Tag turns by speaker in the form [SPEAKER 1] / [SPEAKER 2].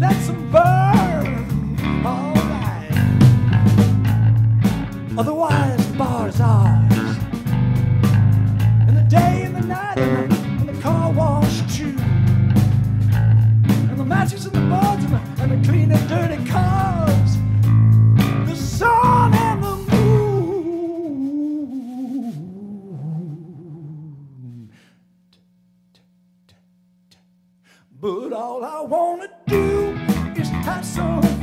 [SPEAKER 1] let's them burn. All right. Otherwise, the bar is ours. In the day and the night and the car wash too. And the matches and the boards and the clean and dirty cars. The sun and the moon. But all I wanna do is have some